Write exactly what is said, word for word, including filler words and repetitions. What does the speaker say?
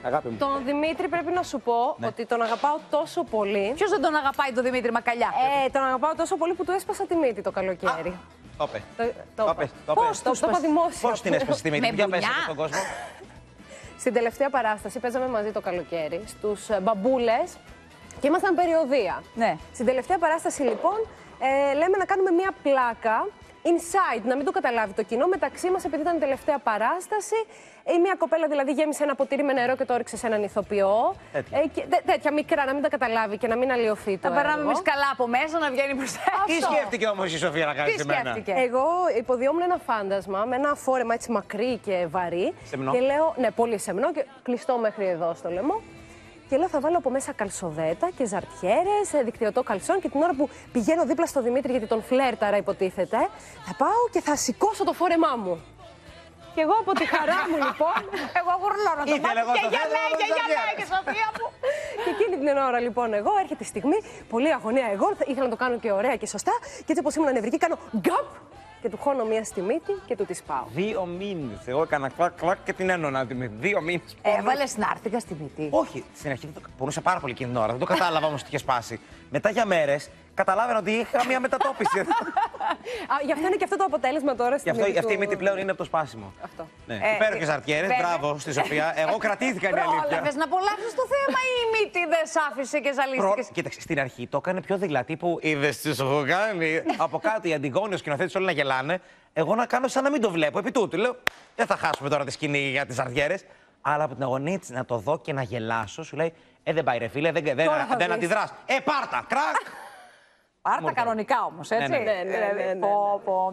Αγάπη μου. Τον Δημήτρη πρέπει να σου πω ναι. ότι τον αγαπάω τόσο πολύ. Ποιος δεν τον αγαπάει τον Δημήτρη Μακαλιά? Ε, τον αγαπάω τόσο πολύ που του έσπασα τη μύτη το καλοκαίρι. Το είπε. Το, Το το, είπες, το Πώς είπες. το, το είπα δημόσια. Πώς την έσπασε τη μύτη, για πες στον κόσμο. Στην τελευταία παράσταση παίζαμε μαζί το καλοκαίρι στους Μπαμπούλες και ήμασταν περιοδεία. Ναι. Στην τελευταία παράσταση λοιπόν ε, λέμε να κάνουμε μία πλάκα inside, να μην το καταλάβει το κοινό μεταξύ μας, επειδή ήταν η τελευταία παράσταση. Η μία κοπέλα δηλαδή γέμισε ένα ποτήρι με νερό και το έριξε σε έναν ηθοποιό. Τέτοια. Ε, και, τέ, τέτοια μικρά, να μην τα καταλάβει και να μην αλλοιωθεί το Θα περνάμε έργο. εμείς καλά από μέσα να βγαίνει μπροστά. Τι σκέφτηκε όμως η Σοφία να κάνει Τι σε μένα? σκέφτηκε? Εγώ υποδιόμουν ένα φάντασμα με ένα φόρεμα έτσι μακρύ και βαρύ. Σεμνό. Και λέω, ναι, πολύ σεμνό και κλειστό μέχρι εδώ στο λαιμό. Και λέω, θα βάλω από μέσα καλσοδέτα και ζαρτιέρες, δικτυωτό καλσόν. Και την ώρα που πηγαίνω δίπλα στο Δημήτρη, γιατί τον φλέρταρα υποτίθεται, θα πάω και θα σηκώσω το φόρεμά μου. Και εγώ από τη χαρά μου λοιπόν. Εγώ γουρλώνω το Ήθελε μάτι εγώ και στο για θέλω, μέ, και εγώ για στο μέ, θέλω. και Σοφία μου. Και εκείνη την ώρα λοιπόν εγώ έρχεται η στιγμή, πολύ αγωνία εγώ, ήθελα να το κάνω και ωραία και σωστά. Και έτσι όπως ήμουν νευρική, κάνω γκαπ και του χώνω μία στη μύτη και του τη πάω. Δύο μήνες. Εγώ έκανα κλακ κλακ και την ένωνα τη μύτη. Δύο μήνες. Έβαλες νάρθηκα στη μύτη. Όχι, στην αρχή δεν το... πονούσα πάρα πολύ εκείνη την ώρα. Δεν το κατάλαβα όμως ότι είχε σπάσει. Μετά για μέρες καταλάβαινα ότι είχα μια μετατόπιση. Α, γι' αυτό είναι και αυτό το αποτέλεσμα τώρα στη Γι' αυτό μύτη αυτή η του- μύτη πλέον είναι από το σπάσιμο. Αυτό. Ναι. Ε, Υπέροχες αρτιέρες, βέβαια. μπράβο στη Σοφία. Εγώ κρατήθηκα είναι η αλήθεια. Πρόλαβες να απολαύσεις το θέμα ή η μύτη δεν σ' άφησε και Προ... ζαλίστηκες? Κοίταξε, στην αρχή το έκανε πιο δειλά. Που είδες τι σου έχω κάνει. Από κάτω η Αντιγόνη, ο σκηνοθέτης, όλοι να γελάνε. Εγώ να κάνω σαν να μην το βλέπω. Επί τούτου λέω: δεν θα χάσουμε τώρα τη σκηνή για τις αρτιέρες. Αλλά από την αγωνία της να το δω και να γελάσω, σου λέει: Ε, δεν πάει ρε φίλε, δεν, δεν, θα δεν δεις. αντιδράς. Ε, πάρτα, κρακ. Πάρτα κανονικά όμως, έτσι. Ναι, ναι, ναι, ναι, ναι. Πω, πω.